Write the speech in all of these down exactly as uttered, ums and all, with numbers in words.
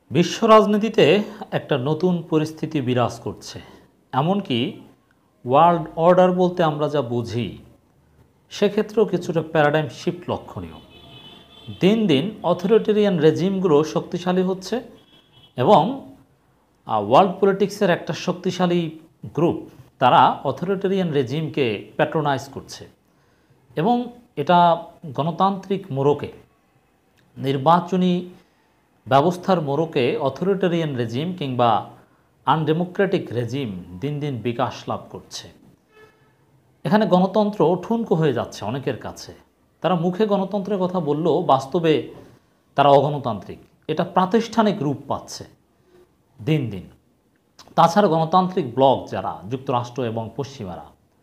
বিশ্ব রাজনীতিতে একটা নতুন পরিস্থিতি বিরাজ করছে। এমনকি ওয়ার্ল্ড অর্ডার বলতে আমরা যা বুঝি সেক্ষেত্রেও কিছুটা প্যারাডাইম শিফট লক্ষণীয়। দিন দিন অথরিটেরিয়ান রেজিমগুলো শক্তিশালী হচ্ছে এবং ওয়ার্ল্ড পলিটিক্সের একটা শক্তিশালী গ্রুপ তারা অথরিটেরিয়ান রেজিমকে প্যাট্রোনাইজ করছে এবং এটা গণতান্ত্রিক মোড়কে, নির্বাচনী ব্যবস্থার মোড়কে অথরিটেরিয়ান রেজিম কিংবা আনডেমোক্রেটিক রেজিম দিন দিন বিকাশ লাভ করছে। এখানে গণতন্ত্র ঠুনকো হয়ে যাচ্ছে অনেকের কাছে। তারা মুখে গণতন্ত্রের কথা বললেও বাস্তবে তারা অগণতান্ত্রিক, এটা প্রাতিষ্ঠানিক রূপ পাচ্ছে দিন দিন। তাছাড়া গণতান্ত্রিক ব্লক যারা যুক্তরাষ্ট্র এবং পশ্চিমারা,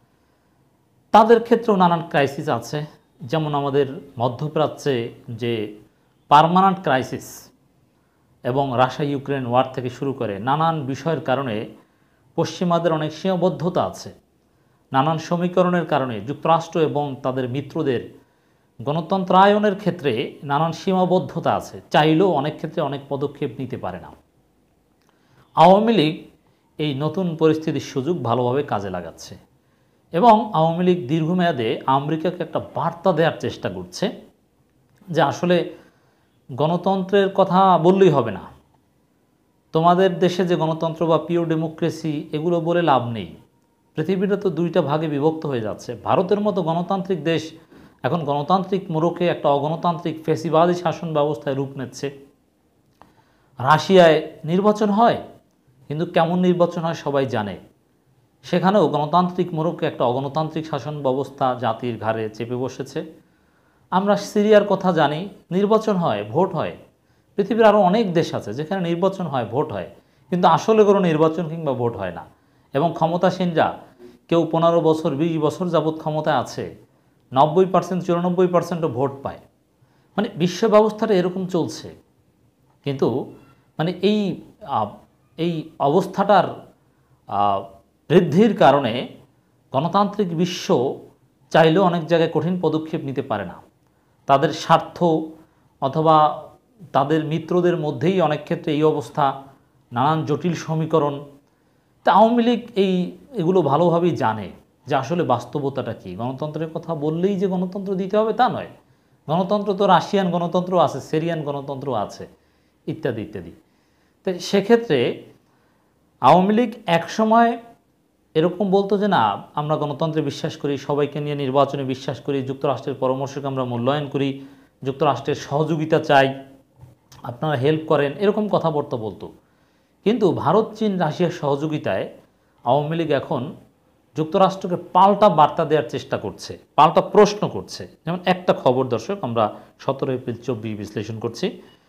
তাদের ক্ষেত্রেও নানান ক্রাইসিস আছে। যেমন আমাদের মধ্যপ্রাচ্যে যে পার্মানেন্ট ক্রাইসিস এবং রাশিয়া ইউক্রেন ওয়ার থেকে শুরু করে নানান বিষয়ের কারণে পশ্চিমাদের অনেক সীমাবদ্ধতা আছে। নানান সমীকরণের কারণে যুক্তরাষ্ট্র এবং তাদের মিত্রদের গণতন্ত্রায়নের ক্ষেত্রে নানান সীমাবদ্ধতা আছে, চাইলেও অনেক ক্ষেত্রে অনেক পদক্ষেপ নিতে পারে না। আওয়ামী লীগ এই নতুন পরিস্থিতির সুযোগ ভালোভাবে কাজে লাগাচ্ছে এবং আওয়ামী লীগ দীর্ঘমেয়াদে আমেরিকাকে একটা বার্তা দেওয়ার চেষ্টা করছে যে আসলে গণতন্ত্রের কথা বললেই হবে না, তোমাদের দেশে যে গণতন্ত্র বা পিওর ডেমোক্রেসি এগুলো বলে লাভ নেই। পৃথিবীটা তো দুইটা ভাগে বিভক্ত হয়ে যাচ্ছে। ভারতের মতো গণতান্ত্রিক দেশ এখন গণতান্ত্রিক মোড়কে একটা অগণতান্ত্রিক ফেসিবাদী শাসন ব্যবস্থায় রূপ নিচ্ছে। রাশিয়ায় নির্বাচন হয়, কিন্তু কেমন নির্বাচন হয় সবাই জানে। সেখানেও গণতান্ত্রিক মোড়কে একটা অগণতান্ত্রিক শাসন ব্যবস্থা জাতির ঘাড়ে চেপে বসেছে। আমরা সিরিয়ার কথা জানি, নির্বাচন হয়, ভোট হয়। পৃথিবীর আরও অনেক দেশ আছে যেখানে নির্বাচন হয়, ভোট হয়, কিন্তু আসলে কোনো নির্বাচন কিংবা ভোট হয় না। এবং ক্ষমতাসীনরা কেউ পনেরো বছর বিশ বছর যাবৎ ক্ষমতায় আছে, নব্বই পার্সেন্ট চুরানব্বই পার্সেন্টও ভোট পায়। মানে বিশ্ব ব্যবস্থাটা এরকম চলছে। কিন্তু মানে এই এই অবস্থাটার বৃদ্ধির কারণে গণতান্ত্রিক বিশ্ব চাইলেও অনেক জায়গায় কঠিন পদক্ষেপ নিতে পারে না। তাদের স্বার্থ অথবা তাদের মিত্রদের মধ্যেই অনেক ক্ষেত্রে এই অবস্থা, নানান জটিল সমীকরণ। তা আওয়ামী লীগ এই এগুলো ভালোভাবেই জানে যে আসলে বাস্তবতাটা কী। গণতন্ত্রের কথা বললেই যে গণতন্ত্র দিতে হবে তা নয়। গণতন্ত্র তো রাশিয়ান গণতন্ত্র আছে, সিরিয়ান গণতন্ত্র আছে, ইত্যাদি ইত্যাদি। তো সেক্ষেত্রে আওয়ামী লীগ একসময় এরকম বলতো যে না, আমরা গণতন্ত্রে বিশ্বাস করি, সবাইকে নিয়ে নির্বাচনে বিশ্বাস করি, যুক্তরাষ্ট্রের পরামর্শকে আমরা মূল্যায়ন করি, যুক্তরাষ্ট্রের সহযোগিতা চাই, আপনারা হেল্প করেন, এরকম কথাবার্তা বলতো। কিন্তু ভারত, চীন, রাশিয়ার সহযোগিতায় আওয়ামী লীগ এখন যুক্তরাষ্ট্রকে পাল্টা বার্তা দেওয়ার চেষ্টা করছে, পাল্টা প্রশ্ন করছে। যেমন একটা খবর দর্শক, আমরা সতেরো এপ্রিল চব্বিশ বিশ্লেষণ করছি।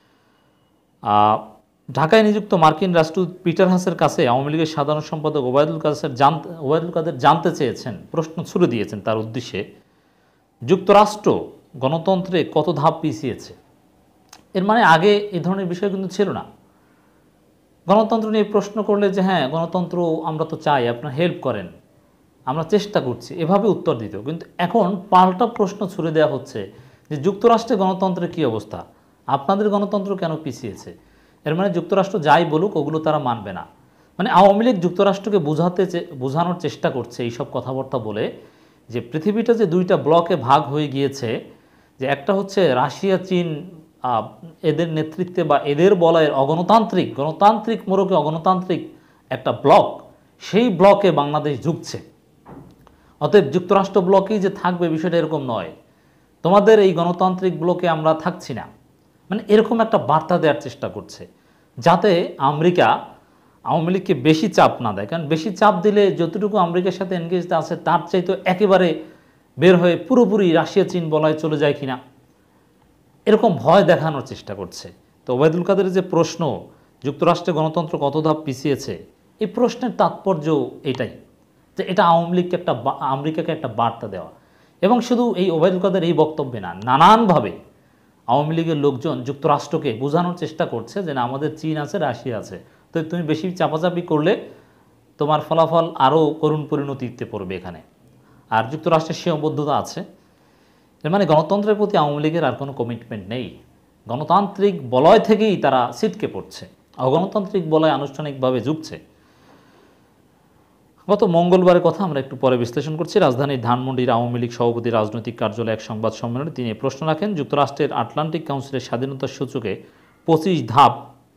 ঢাকায় নিযুক্ত মার্কিন রাষ্ট্রদূত পিটার হাসের কাছে আওয়ামী লীগের সাধারণ সম্পাদক ওবায়দুল কাদের জানতে ওবায়দুল কাদের জানতে চেয়েছেন, প্রশ্ন ছুড়ে দিয়েছেন তার উদ্দেশ্যে, যুক্তরাষ্ট্র গণতন্ত্রে কত ধাপ পিছিয়েছে। এর মানে আগে এই ধরনের বিষয় কিন্তু ছিল না। গণতন্ত্র নিয়ে প্রশ্ন করলে যে হ্যাঁ গণতন্ত্র আমরা তো চাই, আপনারা হেল্প করেন, আমরা চেষ্টা করছি, এভাবে উত্তর দিত। কিন্তু এখন পাল্টা প্রশ্ন ছুড়ে দেওয়া হচ্ছে যে যুক্তরাষ্ট্রে গণতন্ত্রের কী অবস্থা, আপনাদের গণতন্ত্র কেন পিছিয়েছে। এর মানে যুক্তরাষ্ট্র যাই বলুক ওগুলো তারা মানবে না। মানে আওয়ামী লীগ যুক্তরাষ্ট্রকে বোঝাতে বোঝানোর চেষ্টা করছে এইসব কথাবার্তা বলে যে পৃথিবীটা যে দুইটা ব্লকে ভাগ হয়ে গিয়েছে, যে একটা হচ্ছে রাশিয়া চীন এদের নেতৃত্বে বা এদের বলয়ের অগণতান্ত্রিক গণতান্ত্রিক মোড়কে অগণতান্ত্রিক একটা ব্লক, সেই ব্লকে বাংলাদেশ ঝুঁকছে। অতএব যুক্তরাষ্ট্র ব্লকেই যে থাকবে বিষয়টা এরকম নয়, তোমাদের এই গণতান্ত্রিক ব্লকে আমরা থাকছি না। মানে এরকম একটা বার্তা দেওয়ার চেষ্টা করছে যাতে আমেরিকা আওয়ামী লীগকে বেশি চাপ না দেয়। কারণ বেশি চাপ দিলে যতটুকু আমেরিকার সাথে এনগেজ আছে তার চাইতে একেবারে বের হয়ে পুরোপুরি রাশিয়া চীন বলয়ে চলে যায় কিনা, এরকম ভয় দেখানোর চেষ্টা করছে। তো ওবায়দুল কাদের যে প্রশ্ন, যুক্তরাষ্ট্রে গণতন্ত্র কত ধাপ পিছিয়েছে, এই প্রশ্নের তাৎপর্য এটাই যে এটা আওয়ামী লীগকে একটা আমেরিকাকে একটা বার্তা দেওয়া। এবং শুধু এই ওবায়দুল কাদের এই বক্তব্যে না, নানানভাবে আওয়ামী লীগের লোকজন যুক্তরাষ্ট্রকে বোঝানোর চেষ্টা করছে যে না, আমাদের চীন আছে, রাশিয়া আছে, তো তুমি বেশি চাপাচাপি করলে তোমার ফলাফল আরও করুণ পরিণতিতে পড়বে এখানে। আর যুক্তরাষ্ট্রের সীমাবদ্ধতা আছে। এর মানে গণতন্ত্রের প্রতি আওয়ামী লীগের আর কোনো কমিটমেন্ট নেই, গণতান্ত্রিক বলয় থেকেই তারা ছিটকে পড়ছে। অগণতান্ত্রিক বলায় আনুষ্ঠানিকভাবে ঝুঁকছে। গত মঙ্গলবারের কথা আমরা একটু পরে বিশ্লেষণ করছি। রাজধানীর ধানমন্ডির আওয়ামী লীগ সভাপতি রাজনৈতিক কার্যালয়ে এক সংবাদ সম্মেলনে তিনি প্রশ্ন রাখেন, যুক্তরাষ্ট্রের আটলান্টিক কাউন্সিলের স্বাধীনতার সূচকে পঁচিশ ধাপ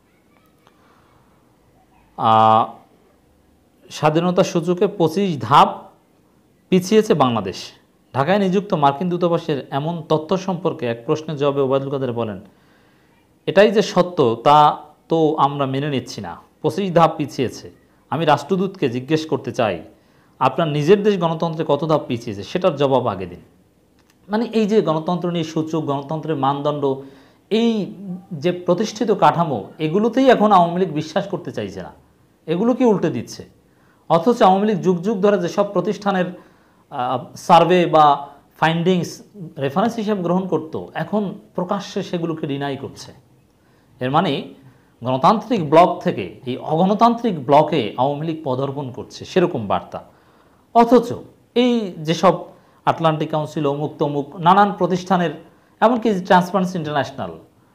স্বাধীনতার সূচকে পঁচিশ ধাপ পিছিয়েছে বাংলাদেশ। ঢাকায় নিযুক্ত মার্কিন দূতাবাসের এমন তথ্য সম্পর্কে এক প্রশ্নের জবাবে ওবায়দুল কাদের বলেন, এটাই যে সত্য তা তো আমরা মেনে নিচ্ছি না, পঁচিশ ধাপ পিছিয়েছে। আমি রাষ্ট্রদূতকে জিজ্ঞেস করতে চাই, আপনার নিজের দেশ গণতন্ত্রে কত ধাপ পিছিয়েছে সেটার জবাব আগে দিন। মানে এই যে গণতন্ত্র নিয়ে সূচক, গণতন্ত্রের মানদণ্ড, এই যে প্রতিষ্ঠিত কাঠামো, এগুলোতেই এখন আওয়ামী লীগ বিশ্বাস করতে চাইছে না, এগুলোকে উল্টে দিচ্ছে। অথচ আওয়ামী লীগ যুগ যুগ ধরে যেসব প্রতিষ্ঠানের সার্ভে বা ফাইন্ডিংস রেফারেন্স হিসেবে গ্রহণ করত, এখন প্রকাশ্যে সেগুলোকে ডিনাই করছে। এর মানে গণতান্ত্রিক ব্লক থেকে এই অগণতান্ত্রিক ব্লকে আওয়ামী লীগ পদার্পণ করছে, সেরকম বার্তা। অথচ এই যেসব আটলান্টিক কাউন্সিল, অমুক তমুক নানান প্রতিষ্ঠানের, এমনকি ট্রান্সপারেন্সি ইন্টারন্যাশনাল,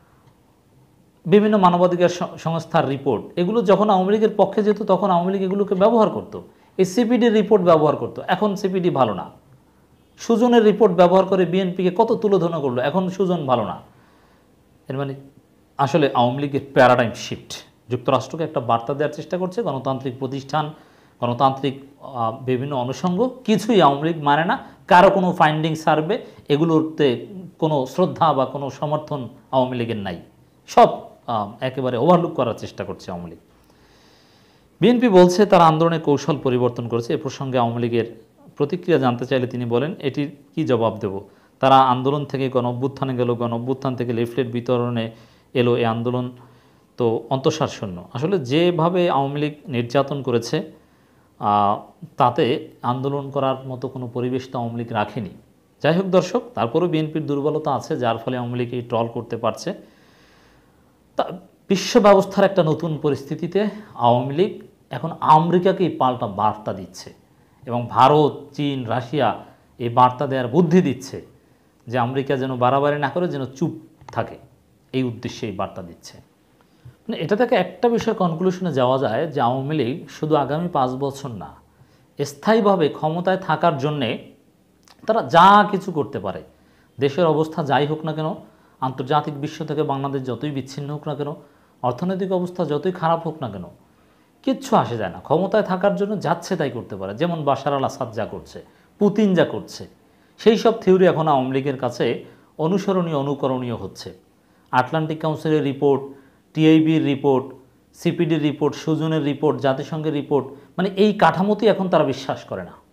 বিভিন্ন মানবাধিকার সংস্থার রিপোর্ট, এগুলো যখন আওয়ামী লীগের পক্ষে যেত তখন আওয়ামী লীগ এগুলোকে ব্যবহার করতো। এই সিপিডির রিপোর্ট ব্যবহার করতো, এখন সিপিডি ভালো না। সুজনের রিপোর্ট ব্যবহার করে বিএনপিকে কত তুলোধনা করলো, এখন সুজন ভালো না। এর মানে আসলে আওয়ামী লীগের প্যারাডাইম শিফট। যুক্তরাষ্ট্রকে একটা বার্তা দেওয়ার চেষ্টা করছে, গণতান্ত্রিক প্রতিষ্ঠান, গণতান্ত্রিক বিভিন্ন অনুষঙ্গ কিছুই আওয়ামী লীগ মানে না। কারো কোনো ফাইন্ডিং সার্ভে এগুলোতে কোনো শ্রদ্ধা বা কোনো সমর্থন আওয়ামী লীগের নাই, সব একেবারে ওভারলুক করার চেষ্টা করছে আওয়ামী লীগ। বিএনপি বলছে তারা আন্দোলনের কৌশল পরিবর্তন করেছে। এ প্রসঙ্গে আওয়ামী লীগের প্রতিক্রিয়া জানতে চাইলে তিনি বলেন, এটির কি জবাব দেব? তারা আন্দোলন থেকে গণ অভ্যুত্থানে গেল, গণ অভ্যুত্থান থেকে লিফলেট বিতরণে এলো, এই আন্দোলন তো অন্তঃসার শূন্য। আসলে যেভাবে আওয়ামী লীগ নির্যাতন করেছে তাতে আন্দোলন করার মতো কোনো পরিবেশ তো আওয়ামী লীগ রাখেনি। যাই হোক দর্শক, তারপরেও বিএনপির দুর্বলতা আছে, যার ফলে আওয়ামী লীগ এই ট্রল করতে পারছে। তা বিশ্ব ব্যবস্থার একটা নতুন পরিস্থিতিতে আওয়ামী লীগ এখন আমেরিকাকেই পাল্টা বার্তা দিচ্ছে, এবং ভারত, চীন, রাশিয়া এই বার্তা দেওয়ার বুদ্ধি দিচ্ছে যে আমেরিকা যেন বাড়াবাড়ি না করে, যেন চুপ থাকে, এই উদ্দেশ্যে এই বার্তা দিচ্ছে। মানে এটা থেকে একটা বিষয় কনক্লুশনে যাওয়া যায় যে আওয়ামী লীগ শুধু আগামী পাঁচ বছর না, স্থায়ীভাবে ক্ষমতায় থাকার জন্যে তারা যা কিছু করতে পারে। দেশের অবস্থা যাই হোক না কেন, আন্তর্জাতিক বিশ্ব থেকে বাংলাদেশ যতই বিচ্ছিন্ন হোক না কেন, অর্থনৈতিক অবস্থা যতই খারাপ হোক না কেন, কিচ্ছু আসে যায় না, ক্ষমতায় থাকার জন্য যাচ্ছে তাই করতে পারে। যেমন বাশার আল আসাদ যা করছে, পুতিন যা করছে, সেই সব থিওরি এখন আওয়ামী লীগের কাছে অনুসরণীয়, অনুকরণীয় হচ্ছে। আটলান্টিক কাউন্সিলের রিপোর্ট, টিআইবির রিপোর্ট, সিপিডির রিপোর্ট, সুজনের রিপোর্ট, জাতিসংঘের রিপোর্ট, মানে এই কাঠামোতেই এখন তারা বিশ্বাস করে না।